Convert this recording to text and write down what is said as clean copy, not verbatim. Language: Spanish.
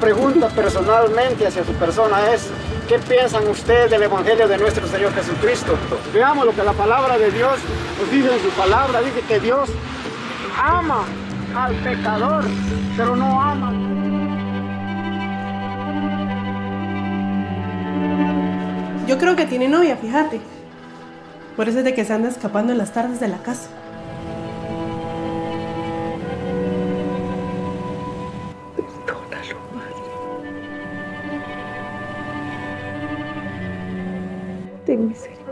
pregunta personalmente hacia su persona es: ¿qué piensan ustedes del Evangelio de nuestro Señor Jesucristo? Veamos lo que la palabra de Dios nos dice en su palabra. Dice que Dios ama al pecador, pero no ama. Yo creo que tiene novia, fíjate. Por eso es de que se anda escapando en las tardes de la casa. Perdónalo, Madre. Ten misericordia.